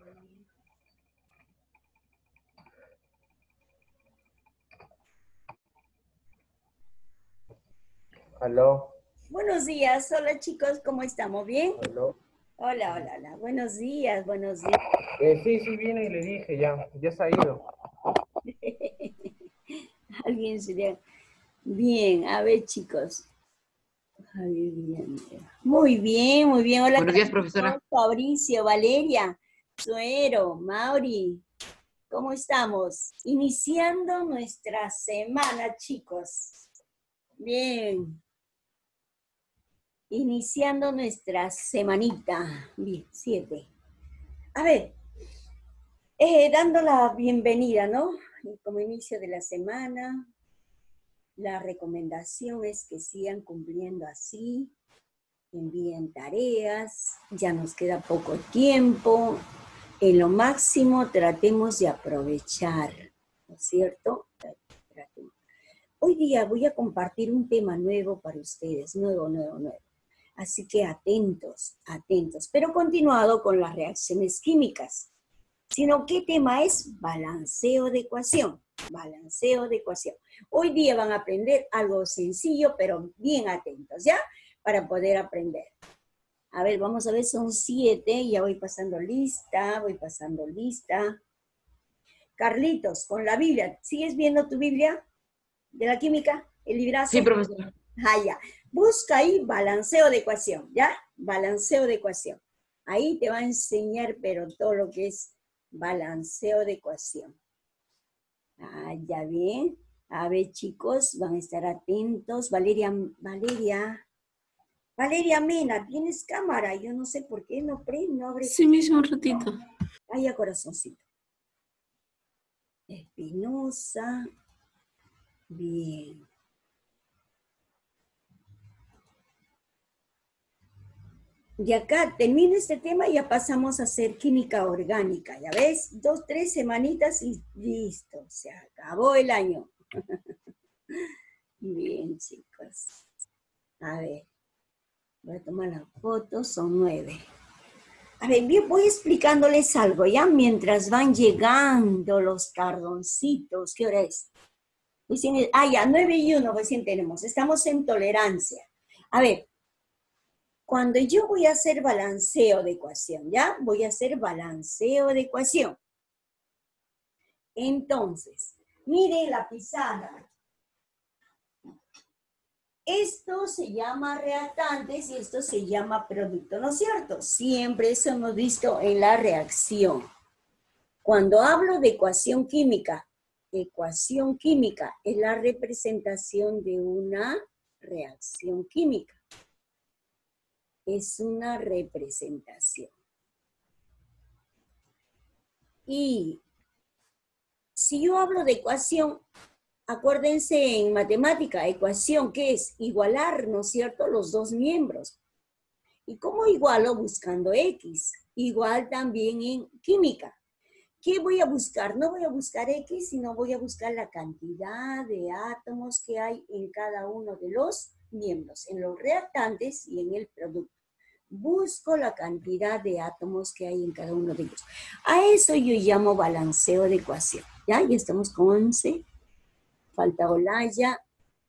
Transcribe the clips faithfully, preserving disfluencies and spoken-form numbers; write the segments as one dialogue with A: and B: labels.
A: Aló.
B: Buenos días, hola chicos, ¿cómo estamos? ¿Bien?
A: Aló.
B: Hola, hola, hola, buenos días, buenos días.
A: Eh, sí, sí, viene y le dije ya, ya se ha ido.
B: Alguien sería... Bien, a ver chicos. Ay, bien. Muy bien, muy bien. Hola
C: Buenos días,
B: Carlitos,
C: profesora.
B: Fabricio, Valeria, Suero, Mauri, ¿cómo estamos? Iniciando nuestra semana, chicos. Bien. Iniciando nuestra semanita. Bien, siete. A ver, eh, dando la bienvenida, ¿no? Como inicio de la semana, la recomendación es que sigan cumpliendo así, envíen tareas, ya nos queda poco tiempo, en lo máximo tratemos de aprovechar, ¿no es cierto? Tratemos. Hoy día voy a compartir un tema nuevo para ustedes, nuevo, nuevo, nuevo. Así que atentos, atentos, pero continuado con las reacciones químicas. Sino ¿qué tema es? Balanceo de ecuación, balanceo de ecuación. Hoy día van a aprender algo sencillo, pero bien atentos, ¿ya? Para poder aprender. A ver, vamos a ver, son siete, ya voy pasando lista, voy pasando lista. Carlitos, con la Biblia, ¿sigues viendo tu Biblia de la química? ¿El librazo?
C: Sí, profesora.
B: Ah, ya. Busca ahí balanceo de ecuación, ¿ya? Balanceo de ecuación. Ahí te va a enseñar, pero todo lo que es balanceo de ecuación. Ah, ya bien. A ver, chicos, van a estar atentos. Valeria, Valeria, Valeria Mena, ¿tienes cámara? Yo no sé por qué no prende, no abre.
D: Sí mismo, un ratito.
B: Vaya corazoncito. Espinosa. Bien. De acá termina este tema y ya pasamos a hacer química orgánica. Ya ves, dos, tres semanitas y listo. Se acabó el año. Bien, chicos. A ver. Voy a tomar la foto, son nueve. A ver, voy explicándoles algo, ¿ya? Mientras van llegando los cardoncitos. ¿Qué hora es? Recién, ah, ya, nueve y uno recién tenemos. Estamos en tolerancia. A ver, cuando yo voy a hacer balanceo de ecuación, ¿ya? Voy a hacer balanceo de ecuación. Entonces, miren la pizarra. Esto se llama reactantes y esto se llama producto, ¿no es cierto? Siempre eso hemos visto en la reacción. Cuando hablo de ecuación química, ecuación química es la representación de una reacción química. Es una representación. Y si yo hablo de ecuación, acuérdense en matemática, ecuación, ¿qué es? Igualar, ¿no es cierto?, los dos miembros. ¿Y cómo igualo? Buscando X. Igual también en química. ¿Qué voy a buscar? No voy a buscar X, sino voy a buscar la cantidad de átomos que hay en cada uno de los miembros, en los reactantes y en el producto. Busco la cantidad de átomos que hay en cada uno de ellos. A eso yo llamo balanceo de ecuación. ¿Ya? Ya estamos con once. Falta Olaya.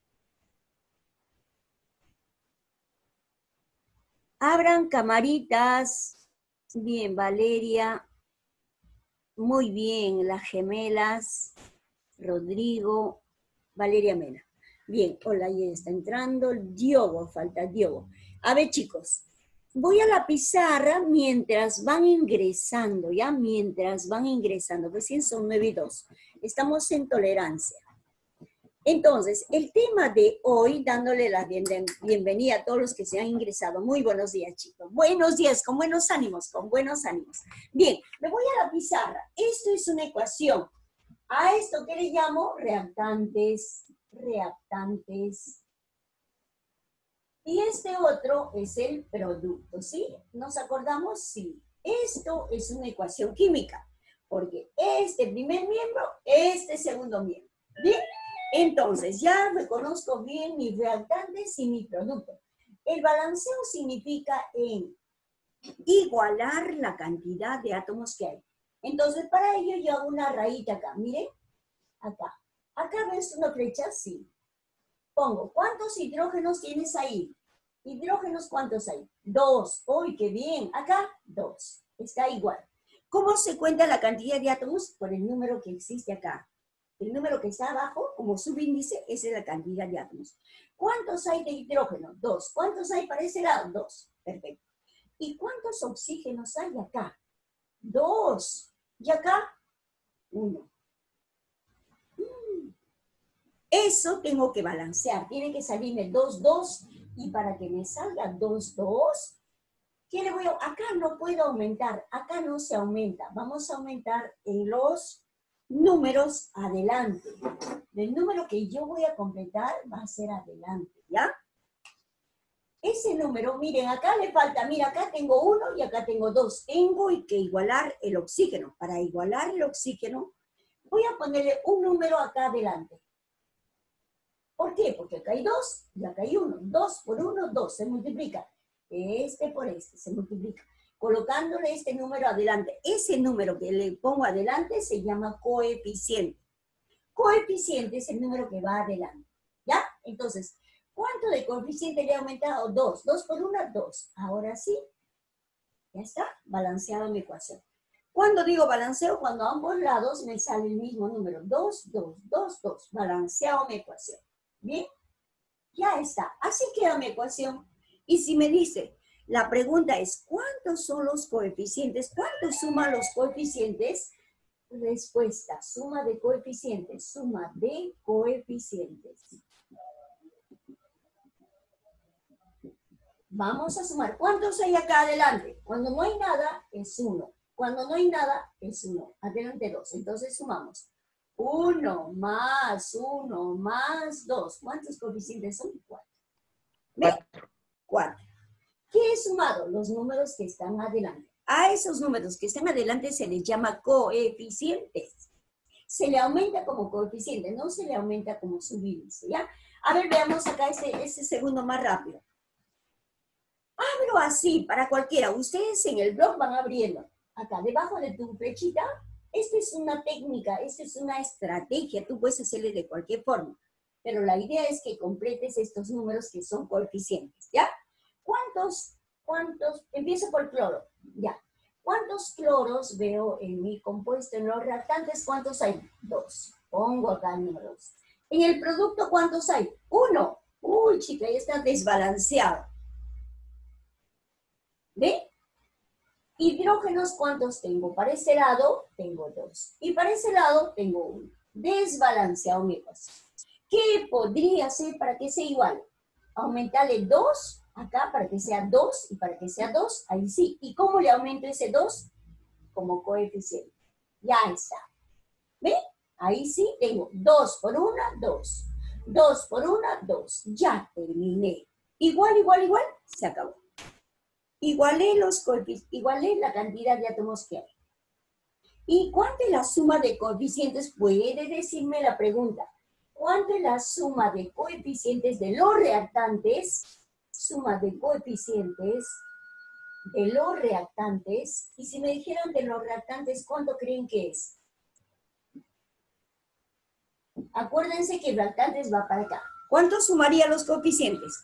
B: Abran camaritas. Bien, Valeria. Muy bien, las gemelas. Rodrigo. Valeria Mena. Bien, hola, ya está entrando. Diogo, falta Diogo. A ver, chicos. Voy a la pizarra mientras van ingresando, ¿ya? Mientras van ingresando. Recién son nueve y dos. Estamos en tolerancia. Entonces, el tema de hoy, dándole la bienvenida a todos los que se han ingresado. Muy buenos días, chicos. Buenos días, con buenos ánimos, con buenos ánimos. Bien, me voy a la pizarra. Esto es una ecuación. A esto, ¿qué le llamo? Reactantes, reactantes. Y este otro es el producto, ¿sí? ¿Nos acordamos? Sí. Esto es una ecuación química, porque este primer miembro, este segundo miembro. ¿Bien? Entonces, ya reconozco bien mis reactantes y mi producto. El balanceo significa en igualar la cantidad de átomos que hay. Entonces, para ello yo hago una rayita acá, miren, acá. ¿Acá ves una flecha? Sí. Pongo, ¿cuántos hidrógenos tienes ahí? ¿Hidrógenos cuántos hay? Dos. ¡Uy, qué bien! Acá, dos. Está igual. ¿Cómo se cuenta la cantidad de átomos? Por el número que existe acá. El número que está abajo, como subíndice, esa es la cantidad de átomos. ¿Cuántos hay de hidrógeno? Dos. ¿Cuántos hay para ese lado? Dos. Perfecto. ¿Y cuántos oxígenos hay acá? Dos. ¿Y acá? Uno. Eso tengo que balancear. Tiene que salirme dos, dos. Y para que me salga dos, dos, ¿qué le voy a...? Acá no puedo aumentar. Acá no se aumenta. Vamos a aumentar en los números adelante. El número que yo voy a completar va a ser adelante, ¿ya? Ese número, miren, acá le falta, mira, acá tengo uno y acá tengo dos. Tengo que igualar el oxígeno. Para igualar el oxígeno, voy a ponerle un número acá adelante. ¿Por qué? Porque acá hay dos y acá hay uno. Dos por uno, dos. Se multiplica. Este por este se multiplica. Colocándole este número adelante. Ese número que le pongo adelante se llama coeficiente. Coeficiente es el número que va adelante. ¿Ya? Entonces, ¿cuánto de coeficiente le he aumentado? Dos. Dos por uno, dos. Ahora sí. Ya está. Balanceado mi ecuación. ¿Cuándo digo balanceo? Cuando a ambos lados me sale el mismo número. Dos, dos, dos, dos. Balanceado mi ecuación. ¿Bien? Ya está. Así queda mi ecuación. Y si me dice, la pregunta es, ¿cuántos son los coeficientes? ¿Cuánto suman los coeficientes? Respuesta, suma de coeficientes, suma de coeficientes. Vamos a sumar. ¿Cuántos hay acá adelante? Cuando no hay nada, es uno. Cuando no hay nada, es uno. Adelante dos. Entonces sumamos. uno más uno más dos. ¿Cuántos coeficientes son? cuatro. ¿Ve? cuatro. ¿Qué he sumado? Los números que están adelante. A esos números que están adelante se les llama coeficientes. Se le aumenta como coeficiente, no se le aumenta como subíndice, ¿ya? A ver, veamos acá ese, ese segundo más rápido. Abro así para cualquiera. Ustedes en el blog van abriendo. Acá, debajo de tu flechita, esta es una técnica, esta es una estrategia. Tú puedes hacerle de cualquier forma. Pero la idea es que completes estos números que son coeficientes, ¿ya? ¿Cuántos, cuántos? Empiezo por cloro, ya. ¿Cuántos cloros veo en mi compuesto? En los reactantes, ¿cuántos hay? Dos. Pongo acá números. En el producto, ¿cuántos hay? Uno. Uy, chica, ya está desbalanceado. ¿Ve? Hidrógenos, ¿cuántos tengo? Para ese lado, tengo dos. Y para ese lado, tengo uno. Desbalanceado mi ecuación. ¿Qué podría ser para que sea igual? Aumentarle dos acá para que sea dos y para que sea dos, ahí sí. ¿Y cómo le aumento ese dos? Como coeficiente. Ya está. ¿Ve? Ahí sí tengo dos por una, dos. dos por una, dos. Ya terminé. Igual, igual, igual, se acabó. Igualé, los igualé la cantidad de átomos que hay. ¿Y cuánto es la suma de coeficientes? Puede decirme la pregunta. ¿Cuánto es la suma de coeficientes de los reactantes? Suma de coeficientes de los reactantes. Y si me dijeran de los reactantes, ¿cuánto creen que es? Acuérdense que reactantes va para acá. ¿Cuánto sumaría los coeficientes?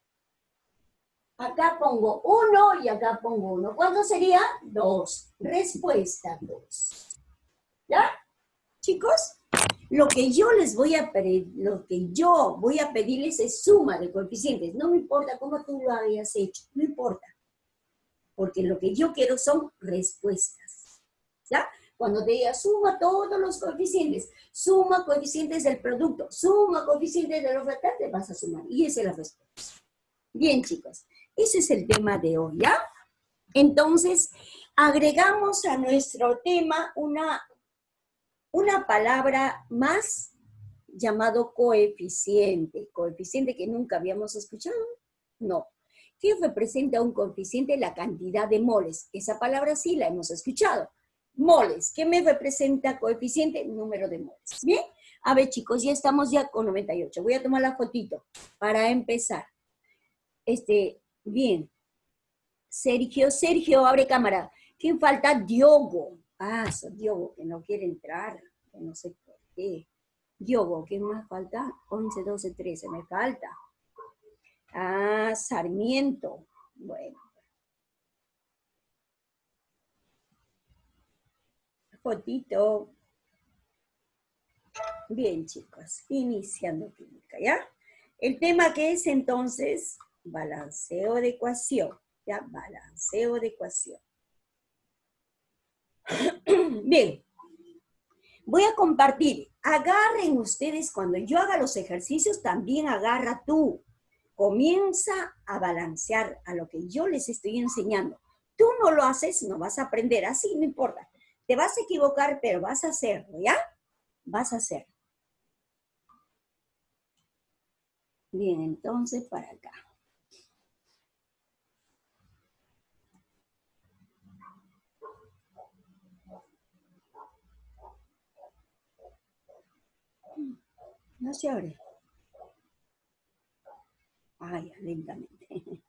B: Acá pongo uno y acá pongo uno. ¿Cuánto sería? dos. Respuesta dos. ¿Ya? Chicos, lo que yo les voy a pedir, lo que yo voy a pedirles es suma de coeficientes. No me importa cómo tú lo hayas hecho, no importa. Porque lo que yo quiero son respuestas. ¿Ya? Cuando te diga suma todos los coeficientes, suma coeficientes del producto, suma coeficientes de los reactantes, vas a sumar. Y esa es la respuesta. Bien, chicos. Ese es el tema de hoy, ¿ya? Entonces, agregamos a nuestro tema una, una palabra más llamado coeficiente. Coeficiente que nunca habíamos escuchado. No. ¿Qué representa un coeficiente? La cantidad de moles. Esa palabra sí la hemos escuchado. Moles. ¿Qué me representa coeficiente? Número de moles. Bien. A ver, chicos, ya estamos ya con noventa y ocho. Voy a tomar la fotito para empezar. Este... Bien. Sergio, Sergio, abre cámara. ¿Quién falta? Diogo. paso, Diogo, que no quiere entrar, que no sé por qué. Diogo, ¿qué más falta? once, doce, trece, me falta. Ah, Sarmiento. Bueno. Fotito. Bien, chicos, iniciando química, ¿ya? El tema que es entonces balanceo de ecuación, ¿ya? Balanceo de ecuación. Bien, voy a compartir. Agarren ustedes, cuando yo haga los ejercicios, también agarra tú. Comienza a balancear a lo que yo les estoy enseñando. Tú no lo haces, no vas a aprender, así no importa. Te vas a equivocar, pero vas a hacerlo, ¿ya? Vas a hacerlo. Bien, entonces para acá. No se abre. Ay, lentamente.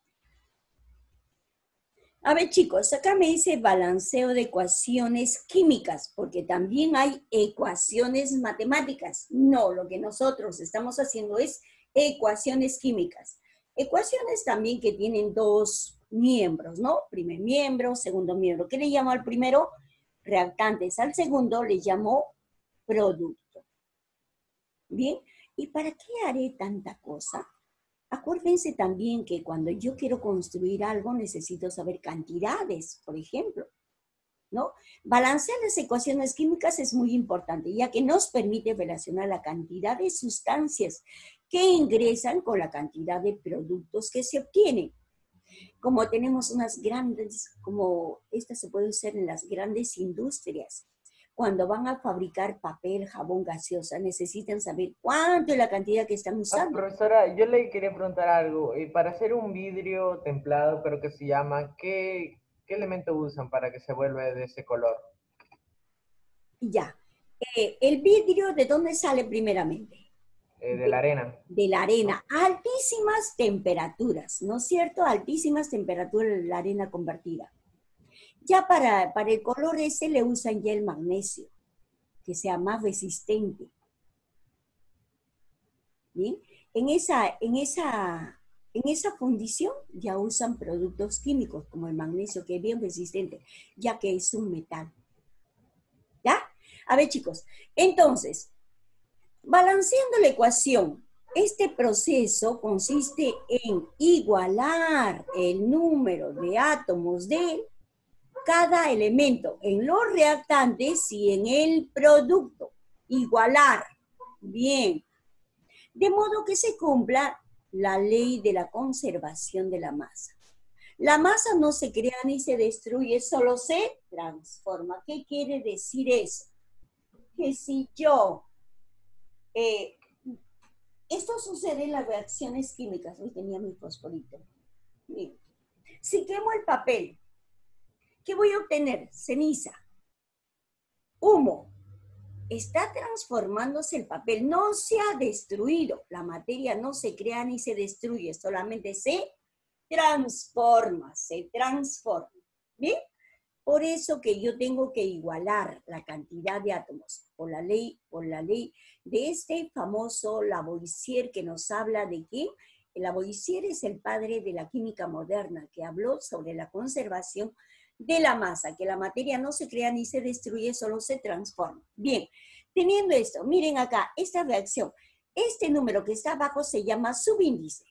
B: A ver, chicos, acá me dice balanceo de ecuaciones químicas, porque también hay ecuaciones matemáticas. No, lo que nosotros estamos haciendo es ecuaciones químicas. Ecuaciones también que tienen dos miembros, ¿no? Primer miembro, segundo miembro. ¿Qué le llamo al primero? Reactantes. Al segundo le llamo producto. Bien, ¿y para qué haré tanta cosa? Acuérdense también que cuando yo quiero construir algo necesito saber cantidades, por ejemplo, ¿no? Balancear las ecuaciones químicas es muy importante, ya que nos permite relacionar la cantidad de sustancias que ingresan con la cantidad de productos que se obtienen. Como tenemos unas grandes, como esta se puede usar en las grandes industrias, cuando van a fabricar papel, jabón, gaseosa, necesitan saber cuánto es la cantidad que están
A: Ah,
B: usando.
A: profesora, yo le quería preguntar algo. Eh, para hacer un vidrio templado, pero que se llama, ¿qué, qué elemento usan para que se vuelva de ese color?
B: Ya. Eh, el vidrio, ¿de dónde sale primeramente?
A: Eh, de la
B: De,
A: arena,
B: de la arena.
A: ¿no?
B: A altísimas temperaturas, ¿no es cierto? Altísimas temperaturas de la arena convertida. Ya para, para el color ese le usan ya el magnesio, que sea más resistente. ¿Bien? En esa, en esa, en esa fundición ya usan productos químicos como el magnesio, que es bien resistente, ya que es un metal. ¿Ya? A ver, chicos, entonces, balanceando la ecuación, este proceso consiste en igualar el número de átomos de cada elemento en los reactantes y en el producto. Igualar. Bien. De modo que se cumpla la ley de la conservación de la masa. La masa no se crea ni se destruye, solo se transforma. ¿Qué quiere decir eso? Que si yo Eh, esto sucede en las reacciones químicas. Hoy tenía mi fosforito. Bien. Si quemo el papel, ¿qué voy a obtener? Ceniza, humo. Está transformándose el papel. No se ha destruido. La materia no se crea ni se destruye. Solamente se transforma. Se transforma. ¿Bien? Por eso que yo tengo que igualar la cantidad de átomos por la ley, por la ley de este famoso Lavoisier que nos habla de que Lavoisier es el padre de la química moderna, que habló sobre la conservación de la masa, que la materia no se crea ni se destruye, solo se transforma. Bien, teniendo esto, miren acá, esta reacción, este número que está abajo se llama subíndice.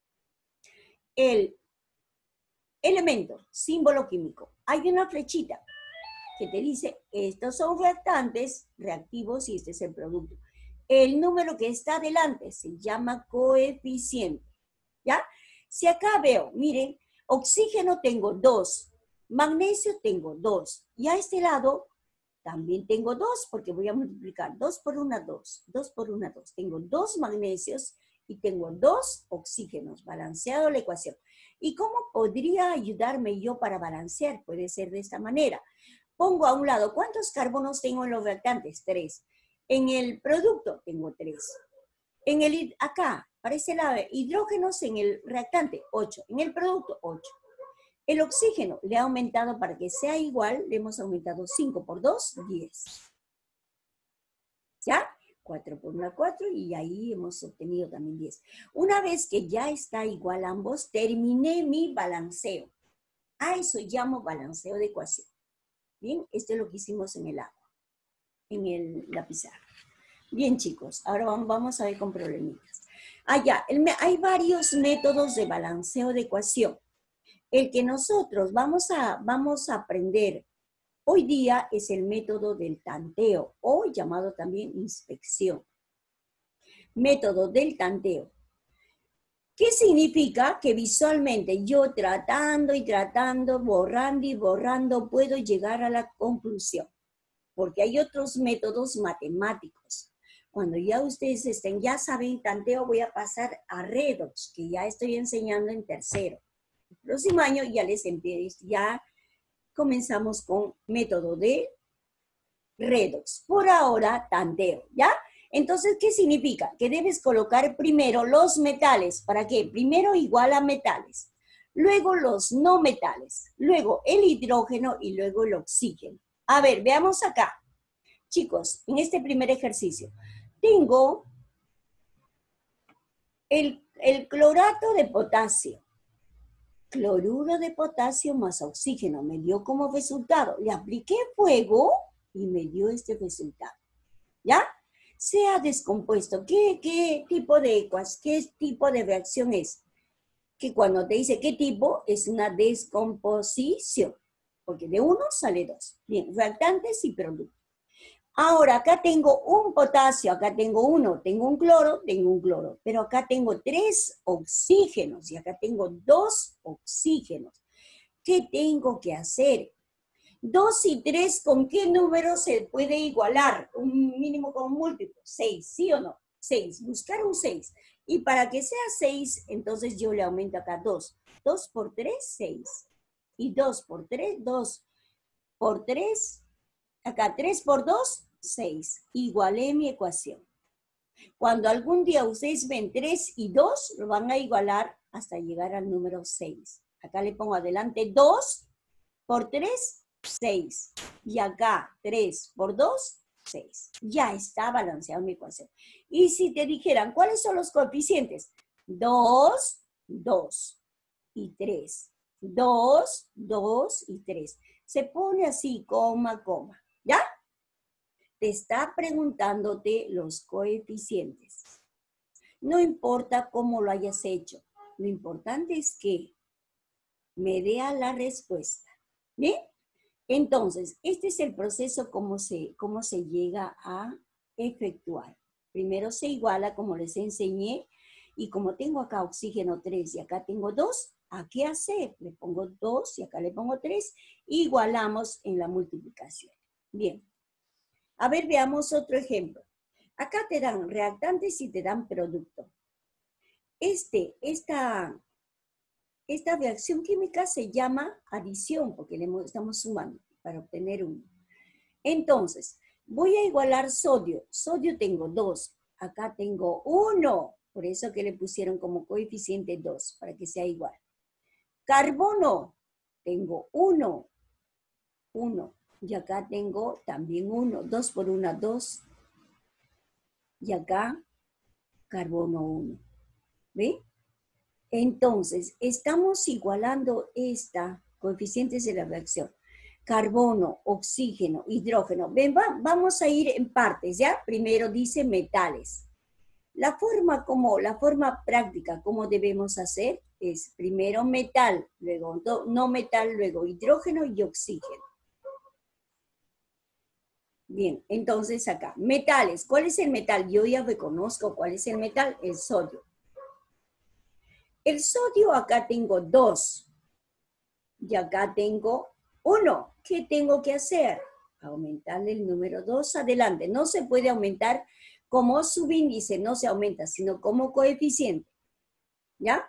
B: El elemento, símbolo químico. Hay una flechita que te dice, estos son reactantes reactivos y este es el producto. El número que está adelante se llama coeficiente, ¿ya? Si acá veo, miren, oxígeno tengo dos, magnesio tengo dos, y a este lado también tengo dos, porque voy a multiplicar dos por una, dos, dos por una, dos. Tengo dos magnesios y tengo dos oxígenos, balanceado la ecuación. ¿Y cómo podría ayudarme yo para balancear? Puede ser de esta manera. Pongo a un lado, ¿cuántos carbonos tengo en los reactantes? Tres. En el producto tengo tres. En el, acá, para este lado, hidrógenos en el reactante, ocho. En el producto, ocho. El oxígeno le ha aumentado para que sea igual, le hemos aumentado cinco por dos, diez. ¿Ya? cuatro por uno, cuatro, y ahí hemos obtenido también diez. Una vez que ya está igual ambos, terminé mi balanceo. A eso llamo balanceo de ecuación. Bien, esto es lo que hicimos en el agua, en el, la pizarra. Bien, chicos, ahora vamos a ver con problemitas. Ah, ya, el, hay varios métodos de balanceo de ecuación. El que nosotros vamos a, vamos a aprender hoy día es el método del tanteo, o llamado también inspección. Método del tanteo. ¿Qué significa? Que visualmente yo tratando y tratando, borrando y borrando, puedo llegar a la conclusión. Porque hay otros métodos matemáticos. Cuando ya ustedes estén, ya saben tanteo, voy a pasar a redox, que ya estoy enseñando en tercero. El próximo año ya les empiezo, ya comenzamos con método de redox. Por ahora, tanteo, ¿ya? Entonces, ¿qué significa? Que debes colocar primero los metales. ¿Para qué? Primero igual a metales. Luego los no metales. Luego el hidrógeno y luego el oxígeno. A ver, veamos acá. Chicos, en este primer ejercicio, tengo el, el clorato de potasio. Cloruro de potasio más oxígeno. Me dio como resultado. Le apliqué fuego y me dio este resultado. ¿Ya? Se ha descompuesto. ¿Qué, qué tipo de ecuas, qué tipo de reacción es? Que cuando te dice qué tipo, es una descomposición. Porque de uno sale dos. Bien, reactantes y productos. Ahora, acá tengo un potasio, acá tengo uno, tengo un cloro, tengo un cloro, pero acá tengo tres oxígenos y acá tengo dos oxígenos. ¿Qué tengo que hacer? Dos y tres, ¿con qué número se puede igualar? Un mínimo con un múltiplo, seis, ¿sí o no? seis, buscar un seis. Y para que sea seis, entonces yo le aumento acá dos. dos por tres, seis. Y dos por tres, dos por tres, acá tres por dos, seis. Igualé mi ecuación. Cuando algún día ustedes ven tres y dos, lo van a igualar hasta llegar al número seis. Acá le pongo adelante dos por tres, seis. Y acá tres por dos, seis. Ya está balanceada mi ecuación. Y si te dijeran, ¿cuáles son los coeficientes? dos, dos y tres. dos, dos y tres. Se pone así, coma, coma. ¿Ya? Te está preguntándote los coeficientes. No importa cómo lo hayas hecho. Lo importante es que me dé la respuesta. ¿Bien? Entonces, este es el proceso cómo se, cómo se llega a efectuar. Primero se iguala, como les enseñé, y como tengo acá oxígeno tres y acá tengo dos, ¿a qué hacer? Le pongo dos y acá le pongo tres, igualamos en la multiplicación. Bien. A ver, veamos otro ejemplo. Acá te dan reactantes y te dan producto. Este, esta, esta reacción química se llama adición, porque le estamos sumando para obtener uno. Entonces, voy a igualar sodio. Sodio tengo dos. Acá tengo uno. Por eso que le pusieron como coeficiente dos, para que sea igual. Carbono, tengo uno. uno. Y acá tengo también uno. dos por uno, dos. Y acá, carbono uno. ¿Ve? Entonces, estamos igualando esta, coeficientes de la reacción. Carbono, oxígeno, hidrógeno. Ven, va, vamos a ir en partes, ¿ya? Primero dice metales. La forma como, la forma práctica, como debemos hacer, es primero metal, luego no metal, luego hidrógeno y oxígeno. Bien, entonces acá, metales. ¿Cuál es el metal? Yo ya reconozco cuál es el metal, el sodio. El sodio acá tengo dos. Y acá tengo uno. ¿Qué tengo que hacer? Aumentarle el número dos adelante. No se puede aumentar como subíndice, no se aumenta, sino como coeficiente. ¿Ya?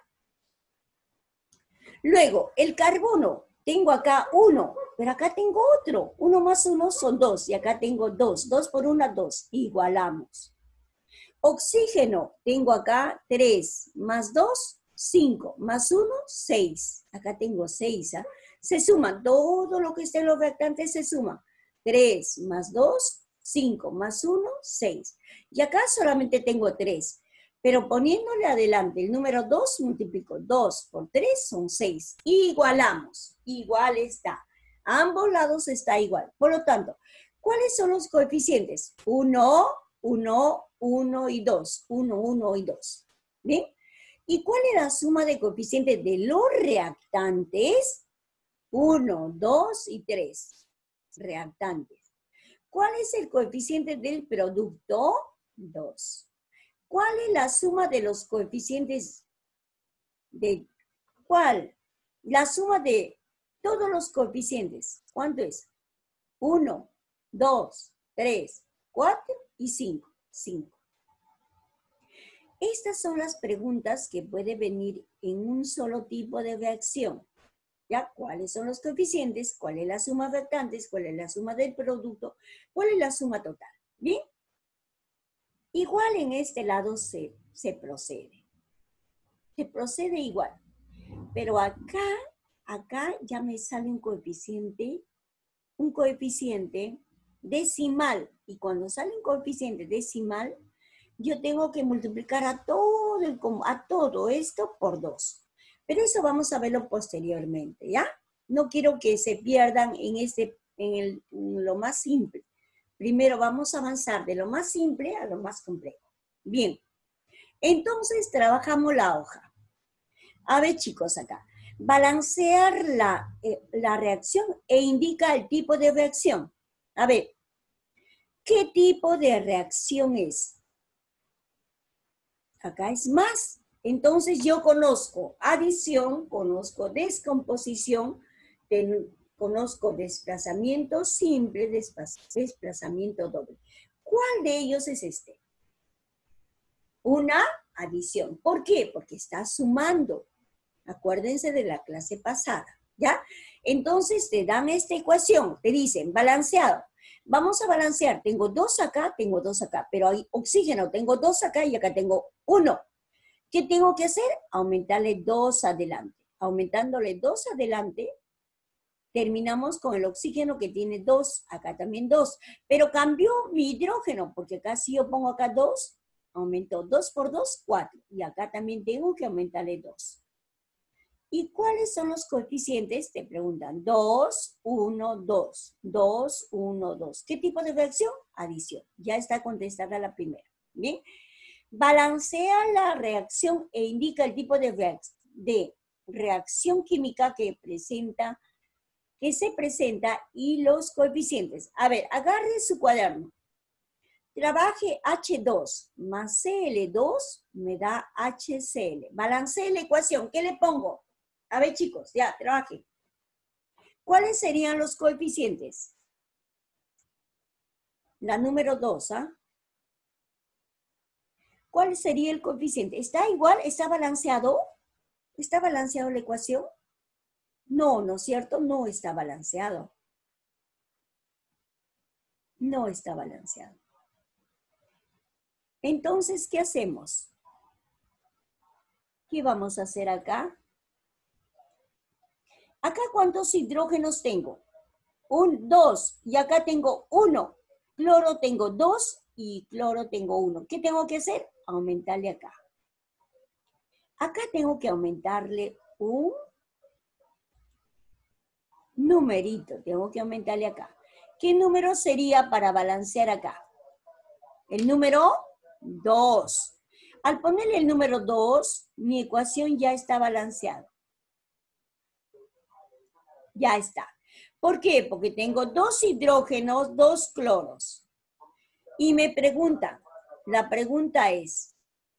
B: Luego, el carbono. Tengo acá uno, pero acá tengo otro. Uno más uno son dos, y acá tengo dos. Dos por una, dos. Igualamos. Oxígeno, tengo acá tres, más dos, cinco, más uno, seis. Acá tengo seis, ¿ah? Se suman, todo lo que esté en los reactantes se suma. tres más dos, cinco, más uno, seis. Y acá solamente tengo tres. Pero poniéndole adelante el número dos, multiplico dos por tres, son seis. Igualamos, igual está. A ambos lados está igual. Por lo tanto, ¿cuáles son los coeficientes? uno, uno, uno y dos. uno, uno y dos. ¿Bien? ¿Y cuál es la suma de coeficientes de los reactantes? uno, dos y tres. Reactantes. ¿Cuál es el coeficiente del producto? dos. ¿Cuál es la suma de los coeficientes de cuál? La suma de todos los coeficientes. ¿Cuánto es? uno, dos, tres, cuatro y cinco. cinco. Estas son las preguntas que pueden venir en un solo tipo de reacción. ¿Ya? ¿Cuáles son los coeficientes? ¿Cuál es la suma de reactantes? ¿Cuál es la suma del producto? ¿Cuál es la suma total? ¿Bien? Igual en este lado se, se procede. Se procede igual. Pero acá, acá ya me sale un coeficiente, un coeficiente decimal. Y cuando sale un coeficiente decimal, yo tengo que multiplicar a todo, el, a todo esto por dos. Pero eso vamos a verlo posteriormente, ¿ya? No quiero que se pierdan en, este, en, el, en lo más simple. Primero vamos a avanzar de lo más simple a lo más complejo. Bien, entonces trabajamos la hoja. A ver, chicos, acá. Balancear la, eh, la reacción e indica el tipo de reacción. A ver, ¿qué tipo de reacción es? Acá es más. Entonces yo conozco adición, conozco descomposición, ten, conozco desplazamiento simple, desplazamiento doble. ¿Cuál de ellos es este? Una adición. ¿Por qué? Porque está sumando. Acuérdense de la clase pasada, ¿ya? Entonces te dan esta ecuación, te dicen balanceado. Vamos a balancear, tengo dos acá, tengo dos acá, pero hay oxígeno, tengo dos acá y acá tengo uno. ¿Qué tengo que hacer? Aumentarle dos adelante. Aumentándole dos adelante, terminamos con el oxígeno que tiene dos, acá también dos. Pero cambió mi hidrógeno, porque acá si yo pongo acá dos, aumentó dos por dos, cuatro. Y acá también tengo que aumentarle dos. ¿Y cuáles son los coeficientes? Te preguntan dos, uno, dos. dos, uno, dos. ¿Qué tipo de reacción? Adición. Ya está contestada la primera. ¿Bien? Balancea la reacción e indica el tipo de, reac de reacción química que presenta, que se presenta y los coeficientes. A ver, agarre su cuaderno. Trabaje H dos más C L dos me da H C L. Balancee la ecuación. ¿Qué le pongo? A ver, chicos, ya, trabaje. ¿Cuáles serían los coeficientes? La número dos, ¿ah? ¿Cuál sería el coeficiente? ¿Está igual? ¿Está balanceado? ¿Está balanceado la ecuación? No, ¿no es cierto? No está balanceado. No está balanceado. Entonces, ¿qué hacemos? ¿Qué vamos a hacer acá? ¿Acá cuántos hidrógenos tengo? Un, dos. Y acá tengo uno. Cloro tengo dos y cloro tengo uno. ¿Qué tengo que hacer? Aumentarle acá. Acá tengo que aumentarle un numerito. Tengo que aumentarle acá. ¿Qué número sería para balancear acá? El número dos. Al ponerle el número dos, mi ecuación ya está balanceada. Ya está. ¿Por qué? Porque tengo dos hidrógenos, dos cloros. Y me pregunta, la pregunta es,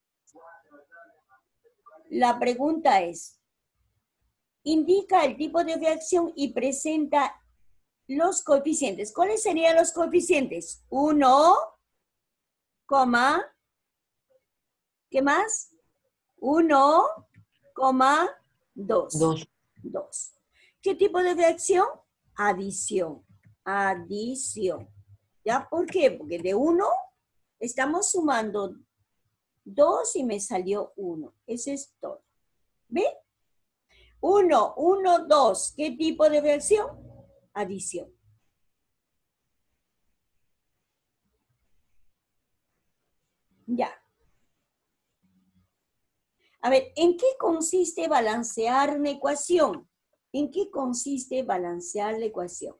B: la pregunta es, indica el tipo de reacción y presenta los coeficientes. ¿Cuáles serían los coeficientes? uno, ¿qué más? uno, dos.
C: Dos.
B: dos. ¿Qué tipo de reacción? Adición. Adición. ¿Ya? ¿Por qué? Porque de uno estamos sumando dos y me salió uno. Eso es todo. ¿Ve? Uno, uno, dos. ¿Qué tipo de reacción? Adición. Ya. A ver, ¿en qué consiste balancear una ecuación? ¿En qué consiste balancear la ecuación?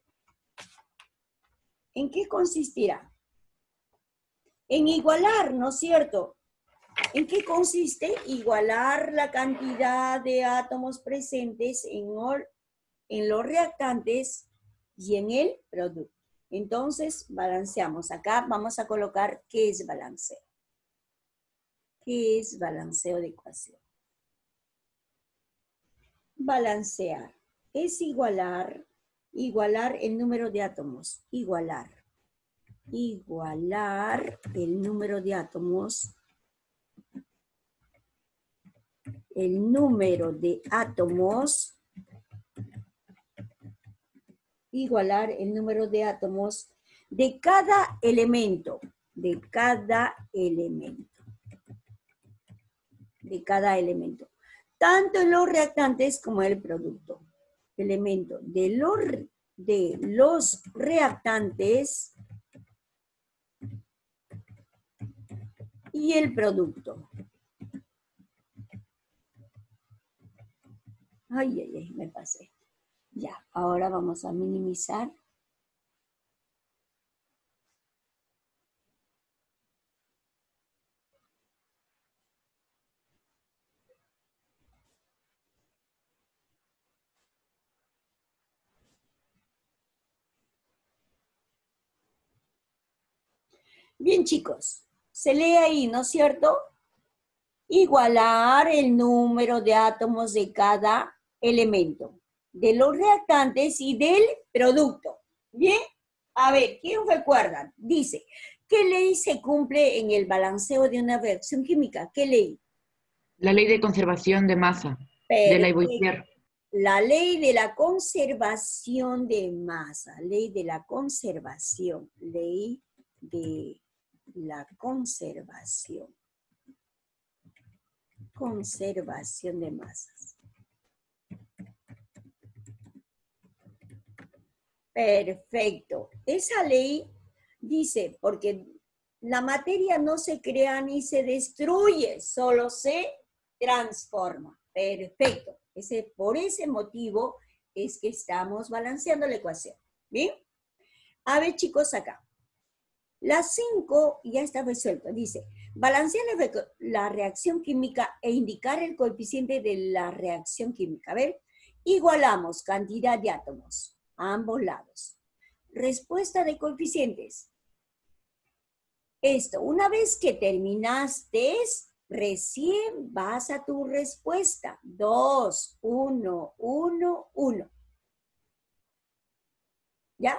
B: ¿En qué consistirá? En igualar, ¿no es cierto? ¿En qué consiste? Igualar la cantidad de átomos presentes en, en los reactantes y en el producto. Entonces, balanceamos. Acá vamos a colocar qué es balanceo. ¿Qué es balanceo de ecuación? Balancear es igualar, igualar el número de átomos, igualar, igualar el número de átomos, el número de átomos, igualar el número de átomos de cada elemento, de cada elemento, de cada elemento, tanto en los reactantes como en el producto. Elemento de los, de los reactantes y el producto. Ay, ay, ay, me pasé. Ya, ahora vamos a minimizar. Bien, chicos, se lee ahí, ¿no es cierto? Igualar el número de átomos de cada elemento, de los reactantes y del producto. ¿Bien? A ver, ¿quién recuerda? Dice, ¿qué ley se cumple en el balanceo de una reacción química? ¿Qué ley?
C: La ley de conservación de masa, de Lavoisier.
B: La ley de la conservación de masa, ley de la conservación, ley de la conservación, conservación de masas. Perfecto. Esa ley dice, porque la materia no se crea ni se destruye, solo se transforma. Perfecto. Ese, por ese motivo es que estamos balanceando la ecuación. ¿Bien? A ver, chicos, acá. Las cinco ya está resuelto. Dice, balancear la, la reacción química e indicar el coeficiente de la reacción química. A ver, igualamos cantidad de átomos a ambos lados. Respuesta de coeficientes. Esto, una vez que terminaste, recién vas a tu respuesta. dos, uno, uno, uno. ¿Ya?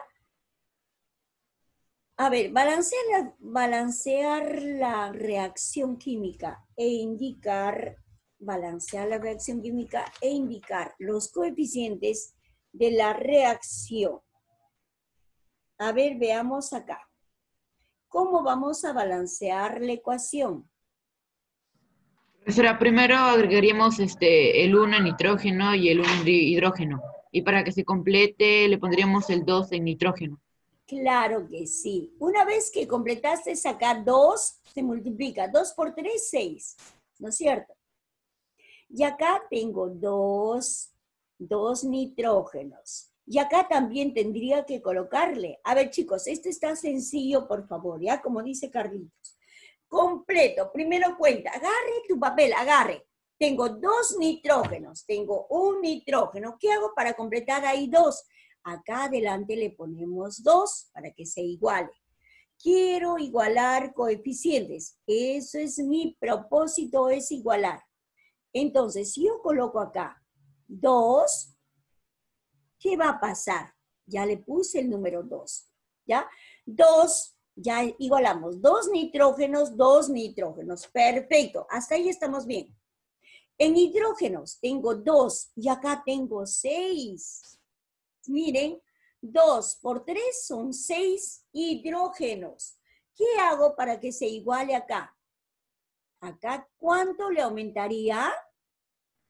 B: A ver, balancear la, balancear la reacción química e indicar, balancear la reacción química e indicar los coeficientes de la reacción. A ver, veamos acá. ¿Cómo vamos a balancear la ecuación?
C: Profesora, primero agregaríamos este, el uno en nitrógeno y el uno en hidrógeno. Y para que se complete le pondríamos el dos en nitrógeno.
B: Claro que sí. Una vez que completaste sacar dos, se multiplica. dos por tres, seis. ¿No es cierto? Y acá tengo dos, dos nitrógenos. Y acá también tendría que colocarle. A ver, chicos, esto está sencillo, por favor, ¿ya? Como dice Carlitos. Completo. Primero cuenta. Agarre tu papel, agarre. Tengo dos nitrógenos. Tengo un nitrógeno. ¿Qué hago para completar ahí dos? Acá adelante le ponemos dos para que se iguale. Quiero igualar coeficientes. Eso es mi propósito, es igualar. Entonces, si yo coloco acá dos, ¿qué va a pasar? Ya le puse el número dos, ¿ya? dos, ya igualamos. dos nitrógenos, dos nitrógenos. Perfecto, hasta ahí estamos bien. En hidrógenos tengo dos y acá tengo seis. Miren, dos por tres son seis hidrógenos. ¿Qué hago para que se iguale acá? Acá, ¿cuánto le aumentaría?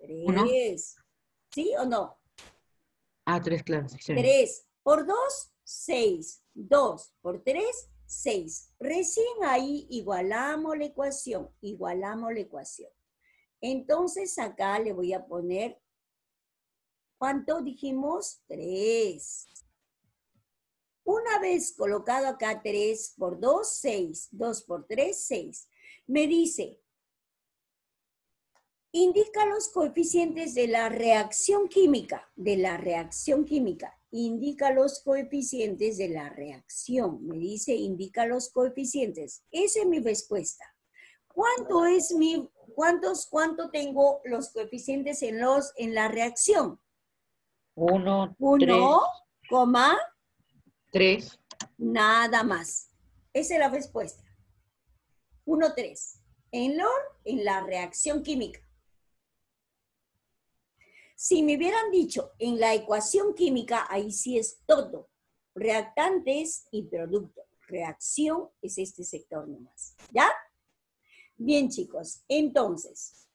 C: Uno.
B: tres. ¿Sí o no?
C: Ah, tres, claro. Sí, está bien.
B: tres por dos, seis. dos por tres, seis. Recién ahí igualamos la ecuación. Igualamos la ecuación. Entonces acá le voy a poner, ¿cuánto dijimos? tres. Una vez colocado acá tres por dos, seis. dos por tres, seis. Me dice, indica los coeficientes de la reacción química. De la reacción química. Indica los coeficientes de la reacción. Me dice, indica los coeficientes. Esa es mi respuesta. ¿Cuánto es mi, cuántos, cuánto tengo los coeficientes en, los, en la reacción?
C: Uno,
B: Uno,
C: tres,
B: coma,
C: tres.
B: nada más. Esa es la respuesta. uno, tres. En, lo, en la reacción química. Si me hubieran dicho en la ecuación química, ahí sí es todo. Reactantes y producto. Reacción es este sector nomás. ¿Ya? Bien, chicos. Entonces,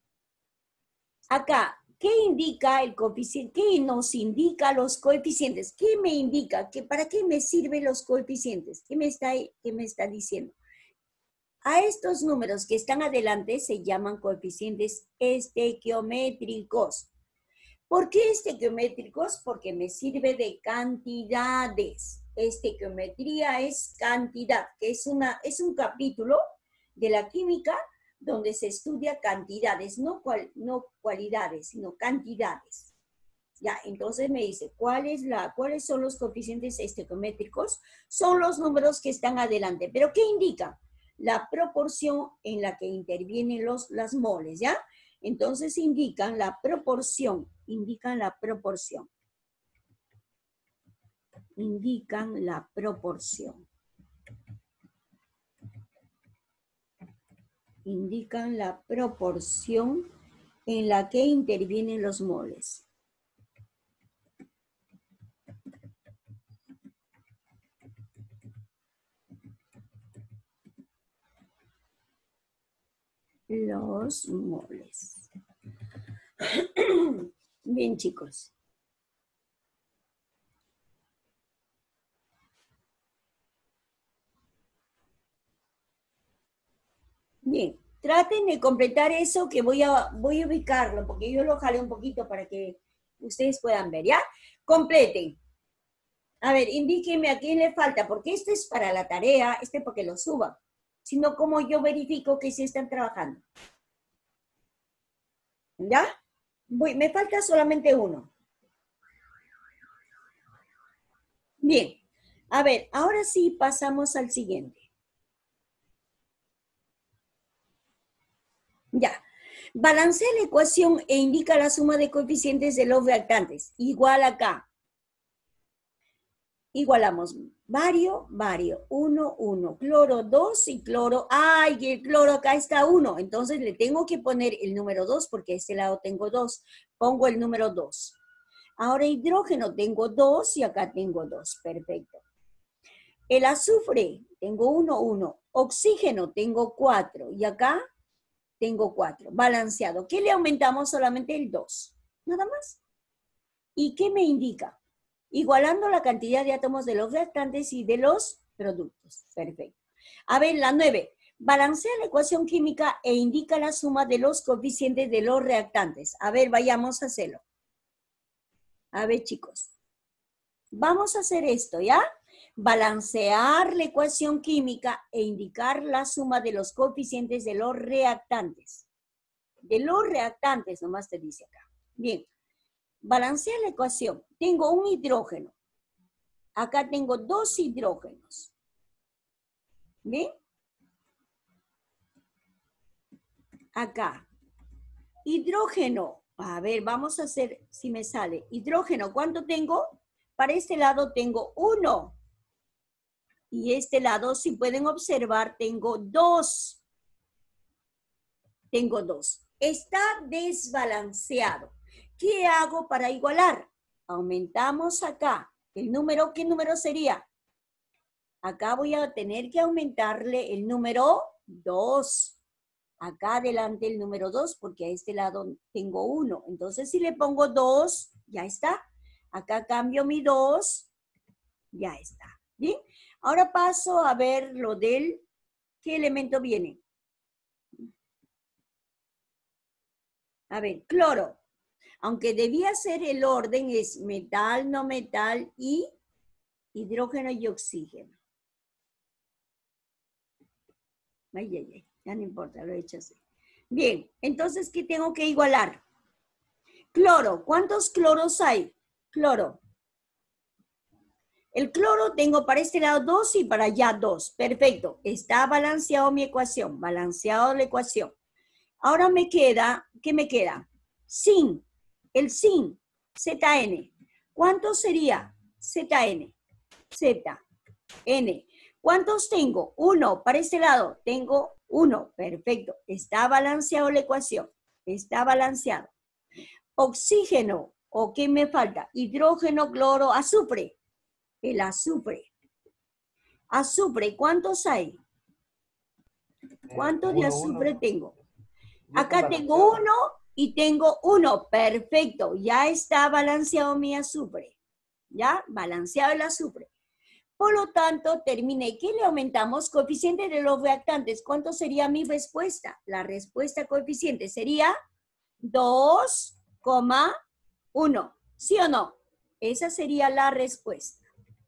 B: acá, ¿qué indica el coeficiente? ¿Qué nos indica los coeficientes? ¿Qué me indica? ¿Que ¿Para qué me sirven los coeficientes? ¿Qué me está, qué me está diciendo? A estos números que están adelante se llaman coeficientes estequiométricos. ¿Por qué estequiométricos? Porque me sirve de cantidades. Estequiometría es cantidad, que es, una, es un capítulo de la química donde se estudia cantidades, no, cual, no cualidades, sino cantidades. Ya, entonces me dice, ¿cuál es la, ¿cuáles son los coeficientes estequiométricos? Son los números que están adelante. ¿Pero qué indica? La proporción en la que intervienen los, las moles, ¿ya? Entonces indican la proporción, indican la proporción. Indican la proporción. Indican la proporción en la que intervienen los moles. Los moles. Bien, chicos. Bien, traten de completar eso que voy a, voy a ubicarlo, porque yo lo jalé un poquito para que ustedes puedan ver, ¿ya? Completen. A ver, indíquenme a quién le falta, porque este es para la tarea, este porque lo suban, sino como yo verifico que sí están trabajando. ¿Ya? Voy, me falta solamente uno. Bien, a ver, ahora sí pasamos al siguiente. Ya, balancea la ecuación e indica la suma de coeficientes de los reactantes. Igual acá. Igualamos vario, vario, uno, uno, cloro dos y cloro, ay, el cloro acá está uno, entonces le tengo que poner el número dos porque a este lado tengo dos, pongo el número dos. Ahora hidrógeno tengo dos y acá tengo dos, perfecto. El azufre tengo uno, uno, oxígeno tengo cuatro y acá tengo cuatro, balanceado. ¿Qué le aumentamos? Solamente el dos, nada más. ¿Y qué me indica? Igualando la cantidad de átomos de los reactantes y de los productos. Perfecto. A ver, la nueve. Balancea la ecuación química e indica la suma de los coeficientes de los reactantes. A ver, vayamos a hacerlo. A ver, chicos. Vamos a hacer esto, ¿ya? Balancear la ecuación química e indicar la suma de los coeficientes de los reactantes. De los reactantes, nomás te dice acá. Bien. Balancea la ecuación. Tengo un hidrógeno. Acá tengo dos hidrógenos. ¿Bien? Acá. Hidrógeno. A ver, vamos a hacer si me sale. Hidrógeno, ¿cuánto tengo? Para este lado tengo uno. Y este lado, si pueden observar, tengo dos. Tengo dos. Está desbalanceado. ¿Qué hago para igualar? Aumentamos acá. ¿El número qué número sería? Acá voy a tener que aumentarle el número dos. Acá adelante el número dos, porque a este lado tengo uno. Entonces, si le pongo dos, ya está. Acá cambio mi dos, ya está. ¿Bien? Ahora paso a ver lo del, ¿qué elemento viene? A ver, cloro. Aunque debía ser el orden, es metal, no metal y hidrógeno y oxígeno. Ay, ay, ay, ya no importa, lo he hecho así. Bien, entonces, ¿qué tengo que igualar? Cloro, ¿cuántos cloros hay? Cloro. El cloro tengo para este lado dos y para allá dos. Perfecto, está balanceado mi ecuación, balanceado la ecuación. Ahora me queda, ¿qué me queda? Zinc, el zinc, Z N. ¿Cuánto sería? Z N, Z, N. ¿Cuántos tengo? Uno, para este lado, tengo uno. Perfecto, está balanceado la ecuación, está balanceado. Oxígeno, ¿o qué me falta? Hidrógeno, cloro, azufre. El azufre. Azufre, ¿cuántos hay? ¿Cuántos de azufre tengo? Acá tengo uno y tengo uno. Perfecto, ya está balanceado mi azufre. ¿Ya? Balanceado el azufre. Por lo tanto, terminé. ¿Qué le aumentamos? Coeficiente de los reactantes. ¿Cuánto sería mi respuesta? La respuesta coeficiente sería dos coma uno. ¿Sí o no? Esa sería la respuesta.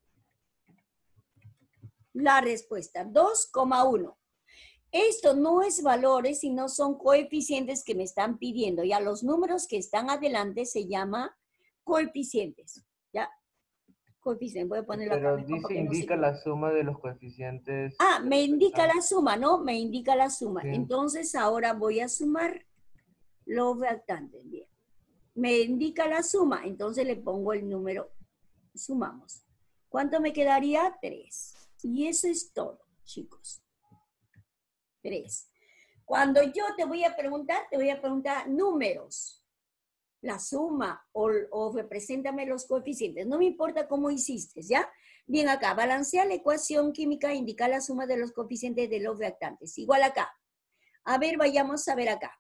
B: La respuesta, dos coma uno. Esto no es valores, sino son coeficientes que me están pidiendo. Ya los números que están adelante se llama coeficientes. ¿Ya? Coeficiente. Voy a ponerlo acá.
A: Pero dice, indica la suma de los coeficientes.
B: Ah, me indica la suma, ¿no? Me indica la suma.
A: Sí.
B: Entonces ahora voy a sumar los reactantes. Bien. Me indica la suma, entonces le pongo el número. Sumamos. ¿Cuánto me quedaría? tres. Y eso es todo, chicos. tres. Cuando yo te voy a preguntar, te voy a preguntar números. La suma o, o represéntame los coeficientes. No me importa cómo hiciste, ¿ya? Bien, acá, balancea la ecuación química, indica la suma de los coeficientes de los reactantes. Igual acá. A ver, vayamos a ver acá.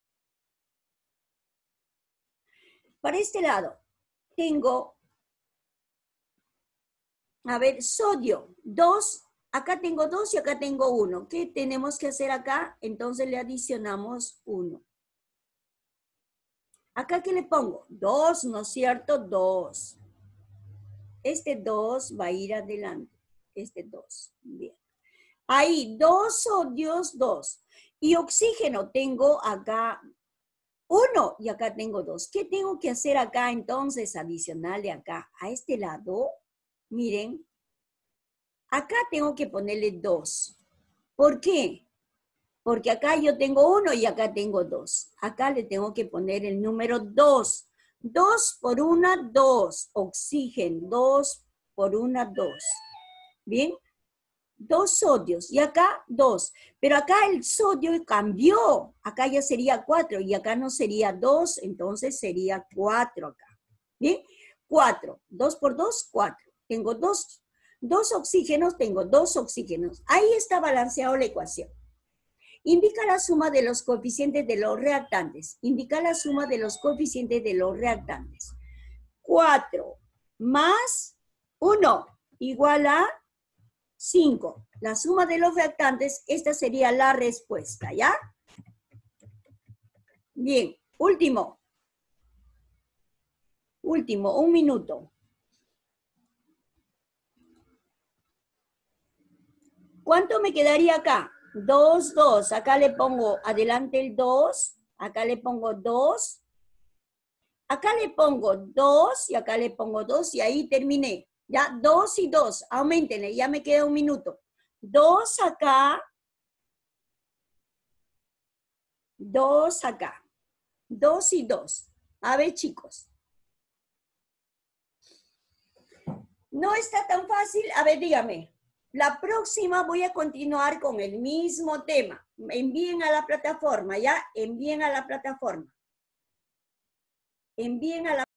B: Para este lado, tengo, a ver, sodio, dos. Acá tengo dos y acá tengo uno. ¿Qué tenemos que hacer acá? Entonces le adicionamos uno. ¿Acá qué le pongo? dos, ¿no es cierto? dos. Este dos va a ir adelante. Este dos. Bien. Ahí, dos sodios, dos. Y oxígeno tengo acá uno y acá tengo dos. ¿Qué tengo que hacer acá entonces adicional de acá? A este lado, miren. Acá tengo que ponerle dos. ¿Por qué? Porque acá yo tengo uno y acá tengo dos. Acá le tengo que poner el número dos. dos por una, dos. Oxígeno, dos por una, dos. ¿Bien? Dos sodios. Y acá, dos. Pero acá el sodio cambió. Acá ya sería cuatro y acá no sería dos, entonces sería cuatro acá. ¿Bien? cuatro. dos por dos, cuatro. Tengo dos. Dos oxígenos, tengo dos oxígenos. Ahí está balanceado la ecuación. Indica la suma de los coeficientes de los reactantes. Indica la suma de los coeficientes de los reactantes. cuatro más uno igual a cinco. La suma de los reactantes, esta sería la respuesta, ¿ya? Bien, último. Último, un minuto. ¿Cuánto me quedaría acá? dos, dos. Acá le pongo adelante el dos. Acá le pongo dos. Acá le pongo dos y acá le pongo dos y ahí terminé. Ya, dos y dos. Aumentenle, ya me queda un minuto. dos acá. dos acá. dos y dos. A ver, chicos. No está tan fácil. A ver, dígame. La próxima voy a continuar con el mismo tema. Envíen a la plataforma, ¿ya? Envíen a la plataforma. Envíen a la